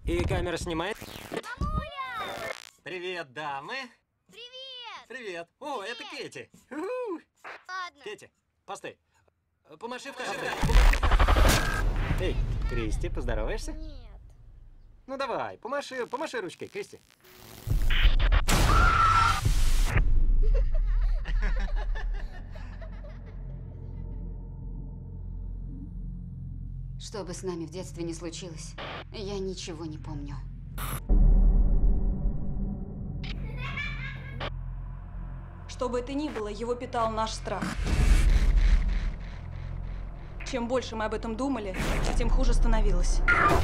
И камера снимает? Мамуля! Привет, дамы. Привет! Привет. О, это Кэти. У-ху. Ладно. Кэти, постой. Помаши в камеру. Эй, Кристи, поздороваешься? Нет. Ну давай, помаши ручкой, Кристи. Что бы с нами в детстве не случилось, я ничего не помню. Что бы это ни было, его питал наш страх. Чем больше мы об этом думали, тем хуже становилось.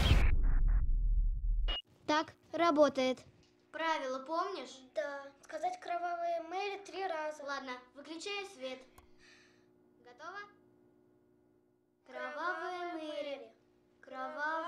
Так, работает. Правила помнишь? Да. Сказать кровавая Мэри 3 раза. Ладно, выключаю свет. Готово? Кровавая Мэри. Кровавая